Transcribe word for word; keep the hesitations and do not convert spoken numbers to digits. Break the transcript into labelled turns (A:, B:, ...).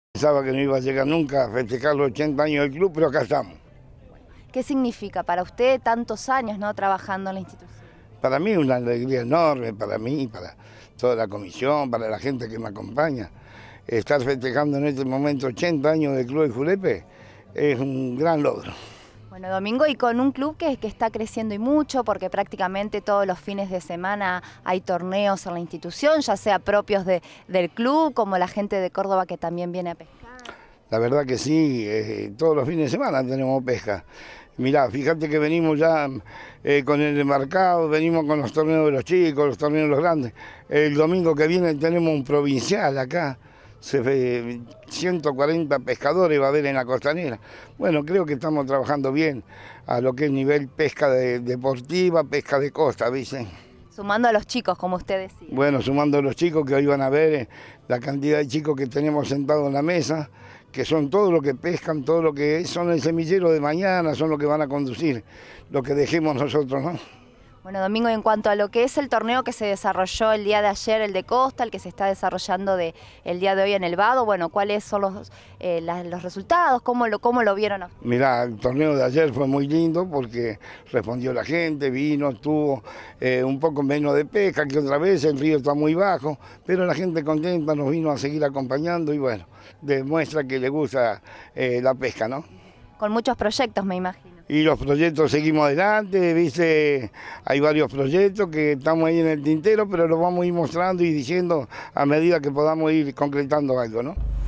A: Pensaba que no iba a llegar nunca a festejar los ochenta años del club, pero acá estamos.
B: ¿Qué significa para usted tantos años, ¿no?, trabajando en la institución?
A: Para mí es una alegría enorme, para mí, para toda la comisión, para la gente que me acompaña. Estar festejando en este momento ochenta años del Club del Julepe es un gran logro.
B: Bueno, Domingo, y con un club que, que está creciendo y mucho, porque prácticamente todos los fines de semana hay torneos en la institución, ya sea propios de, del club, como la gente de Córdoba que también viene a pescar.
A: La verdad que sí, eh, todos los fines de semana tenemos pesca. Mirá, fíjate que venimos ya eh, con el embarcado, venimos con los torneos de los chicos, los torneos de los grandes. El domingo que viene tenemos un provincial acá, se ve ciento cuarenta pescadores va a haber en la costanera. Bueno, creo que estamos trabajando bien a lo que es nivel pesca de, deportiva, pesca de costa, ¿viste?
B: Sumando a los chicos, como usted decía.
A: Bueno, sumando a los chicos que hoy van a ver eh, la cantidad de chicos que tenemos sentados en la mesa, que son todos los que pescan, todo lo que son el semillero de mañana, son los que van a conducir, lo que dejemos nosotros, ¿no?
B: Bueno, Domingo, en cuanto a lo que es el torneo que se desarrolló el día de ayer, el de Costa, el que se está desarrollando de, el día de hoy en el Vado, bueno, ¿cuáles son los, eh, la, los resultados? ¿Cómo lo, cómo lo vieron?
A: Mirá, el torneo de ayer fue muy lindo porque respondió la gente, vino, tuvo eh, un poco menos de pesca que otra vez, el río está muy bajo, pero la gente contenta nos vino a seguir acompañando y bueno, demuestra que le gusta eh, la pesca, ¿no?
B: Con muchos proyectos, me imagino.
A: Y los proyectos seguimos adelante, viste, hay varios proyectos que estamos ahí en el tintero, pero los vamos a ir mostrando y diciendo a medida que podamos ir concretando algo, ¿no?